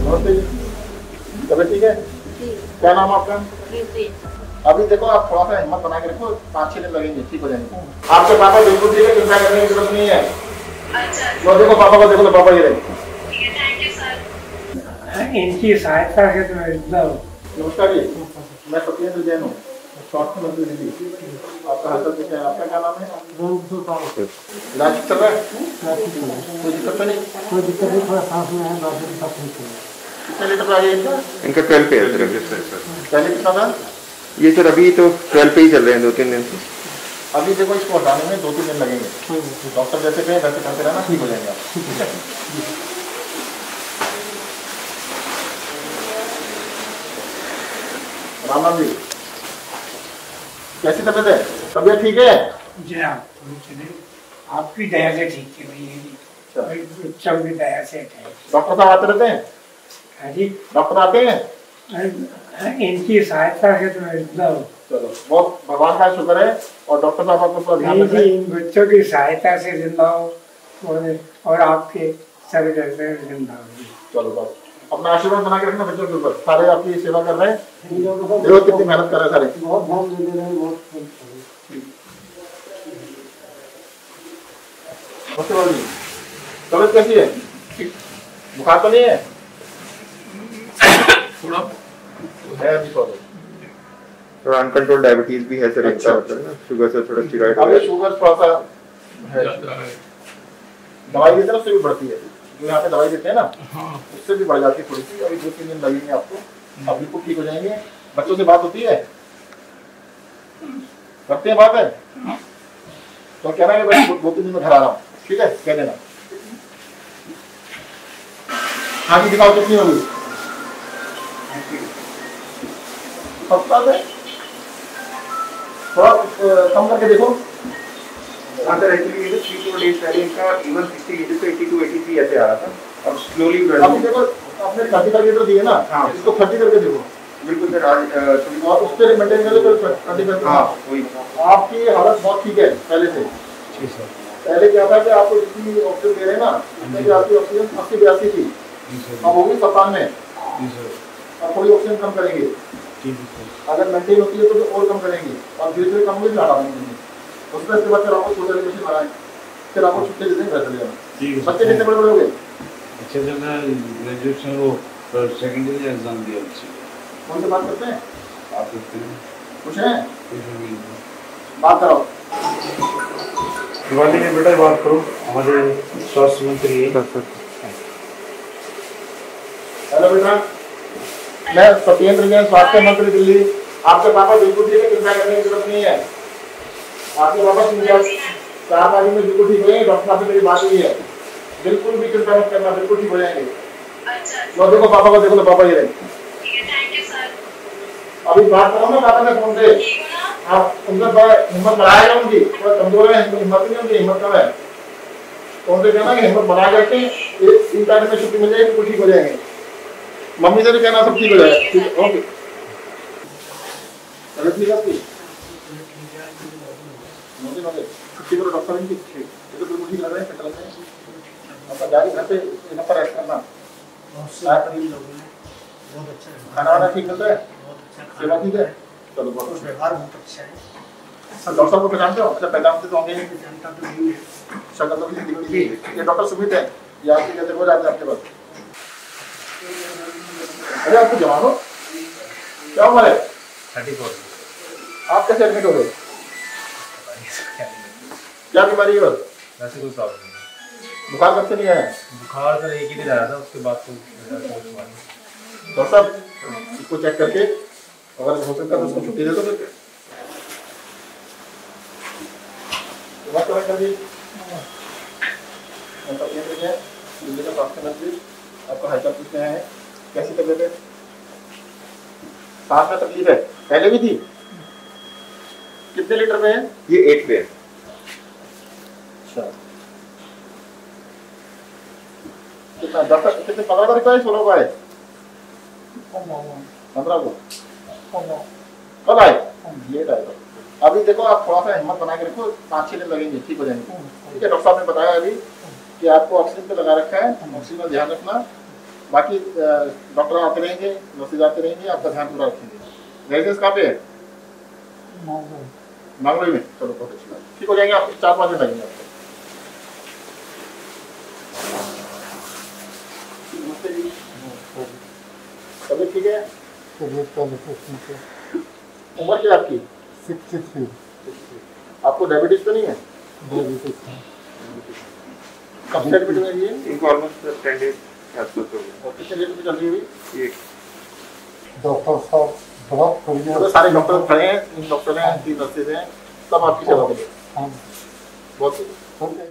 नमस्ते जी, तबीयत ठीक है? क्या नाम आपका? अभी देखो आप थोड़ा सा हिम्मत बना के रखो, 5-6 दिन लगेंगे, ठीक हो जाएंगे। आपके पापा बिल्कुल ठीक है, चिंता करने की जरूरत नहीं है। वो देखो पापा को, देखो पापा ये रहे। इनकी सहायता से तो नमस्कार जी, मैं सत्येंद्र जैन हूँ, स्वास्थ्य मंत्री दिल्ली। आपका हालचाल कैसा है? आपका क्या नाम है? इलाज चल रहा है? कोई दिक्कत तो नहीं? कोई दिक्कत नहीं, थोड़ा सांस में है, बाकी सब ठीक है। कितने लीटर आ गया इनका? 12 पे है सर। पहले कितना था? ये सर अभी तो 12 पे ही चल रहे हैं 2-3 दिन से। अभी देखो इसको हटाने में 2-3 दिन लगेंगे। डॉक्टर जैसे कहें वैसे करते रहना, ठीक हो जाएंगे आप। ठीक है? राम राम जी, कैसी तबीयत है? तबीयत ठीक है? जी हाँ, आपकी दया से ठीक है भाई, चल की दया से है। डॉक्टर साहब आते रहते हैं? हाँ जी, डॉक्टर आते हैं? इनकी सहायता से तो एकदम चलो, बहुत भगवान का शुक्र है। और डॉक्टर साहब आपको पूरा ध्यान रख रहे हैं। इन बच्चों की सहायता से जिंदा हो और आपके सभी से जिंदा हो। चलो बस अपना आशीर्वाद बना के रखना बच्चों के ऊपर, सारे आपकी सेवा कर रहे हैं। देखो कितनी मेहनत कर रहे हैं सारे। बहुत ध्यान दे रहे हैं, बहुत। तबीयत कैसी है? बुखार तो नहीं है? थोड़ा अनकंट्रोल डायबिटीज भी है सर। अच्छा। इनका शुगर से थोड़ा स्टीरॉइड अभी शुगर थोड़ा सा है। दवाई देते हैं ना, उससे भी बढ़ती है। जो यहाँ पे दवाई देते हैं ना, उससे भी बढ़ जाती है थोड़ी सी। अभी 2-3 दिन लगेंगे आपको, अब बिल्कुल ठीक हो जाएंगे। बच्चों से बात होती है? करते हैं बात है? तो कहना है भाई 2-3 दिन में घर आ रहा हूँ, ठीक है? कह देना। हाँ जी, दिखाओ कितनी होगी? थोड़ा कम करके देखो। अंदर एक्चुअली ये 3-4 डेज पहले इनका इवन 60 लीटर से 82-83 ऐसे आ रहा था। अब स्लोली अभी देखो आपने 30 लीटर दिए ना, इसको 30 करके देखो। बिल्कुल सर, आज थोड़ी और उस पर मेंटेन करो तो 30। हाँ वही। आपकी हालत बहुत ठीक है पहले से। पहले क्या था कि आपको जितनी ऑक्सीजन दे रहे हैं ना, उसमें भी आपकी ऑक्सीजन 80-82 थी, अब होगी 57। अब थोड़ी ऑक्सीजन कम करेंगे, अगर मेंटेन होती है तो और कम करेंगे, और धीरे धीरे कम होगी फिर हटा देंगे। उसमें इसके बाद फिर आपको छोटे वाली मशीन लगाएं, फिर आपको छुट्टी दे देंगे, घर चले जाना। बच्चे कितने बड़े बड़े हो गए? अच्छे से मैं ग्रेजुएशन वो सेकेंडरी एग्जाम दिया। कौन से बात करते हैं? आप करते हैं कुछ है? बात कराओ। दिवाली में बेटा बात करो, हमारे स्वास्थ्य मंत्री है। हेलो बेटा, मैं सत्येंद्र जैन, स्वास्थ्य मंत्री दिल्ली। आपके पापा बिल्कुल ठीक है, चिंता करने की जरूरत नहीं है। आपके पापा 4 तारीख में बिल्कुल ठीक हो जाएंगे। डॉक्टर साहब से मेरी बात हुई है, बिल्कुल भी चिंता मत करना, बिल्कुल ठीक हो जाएंगे। तो देखो पापा को, देखो तो पापा ये रहे। अभी बात करो ना पापा से फोन से, आप उनका हिम्मत बढ़ाएगा, उनकी थोड़ा कमजोर है, हिम्मत नहीं, उनकी हिम्मत कम है। तो उनसे कहना कि हिम्मत बढ़ा करके 3 तारीख में छुट्टी मिल जाएगी, बिल्कुल ठीक हो जाएंगे। मम्मी से भी कहना सब ठीक हो जाएगा। ठीक है, ओके। चलो ठीक है आपकी छुट्टी करो डॉक्टर इनकी। ठीक, ये तो बिल्कुल ठीक लग रहे हैं, फिट लग रहे हैं। आपका जाके घर पे यहाँ पर रेस्ट करना। खाना वाना ठीक मिलता है? सेवा ठीक है? चलो बहुत व्यवहार बहुत अच्छा है। डॉक्टर साहब को पहचानते हो? अच्छा, पहचानते तो होंगे। शक्ल तो किसी दिखती है। ये डॉक्टर सुमित है, ये आपके कहते रोज आते हैं आपके पास। अरे आपको जवान हो, क्या उम्र है? 34। आप कैसे एडमिट हो गए? क्या बीमारी है? वैसे कोई प्रॉब्लम नहीं। बुखार कब से नहीं आया? बुखार सर एक ही दिन आया था, उसके बाद तो डॉक्टर साहब इसको चेक करके अगर हो सकता है तो उसको छुट्टी दे दो। फिर दिल्ली का स्वास्थ्य मंत्री आपका हालचाल पूछने आए हैं। कैसी तबीयत है? सांस में तकलीफ है? पहले भी थी? कितने लीटर में है? ये 8 पे है। अच्छा, कितना 10 कितने 15 तारीख का है, 16 का है? 15 को कब आए? लेट आए। तो अभी देखो आप थोड़ा सा हिम्मत बना के रखो, 5-6 दिन लगेंगे, ठीक हो जाएंगे। ठीक है, डॉक्टर साहब ने बताया अभी कि आपको ऑक्सीजन पे लगा रखा है, ऑक्सीजन का ध्यान रखना। बाकी डॉक्टर आते रहेंगे, नर्सेज आते रहेंगे, आपका ध्यान पूरा रखेंगे। रेजिडेंस कहाँ पे है? नांगलोई में। चलो बहुत अच्छी बात, ठीक हो जाएंगे आप, 4-5 दिन लगेंगे आपको। नमस्ते जी, तबीयत ठीक है? उम्र क्या है आपकी? 63। आपको डायबिटीज तो नहीं है? कब से एडमिट हुए ये? इनको ऑलमोस्ट 10 डेज आसपास हो गए। और कितने डेट में चल रही हुई? ये डॉक्टर साहब बहुत बढ़िया। तो सारे डॉक्टर खड़े हैं, 3 डॉक्टर हैं, 3 नर्सेज हैं, सब आपकी सेवा करेंगे। हाँ। बहुत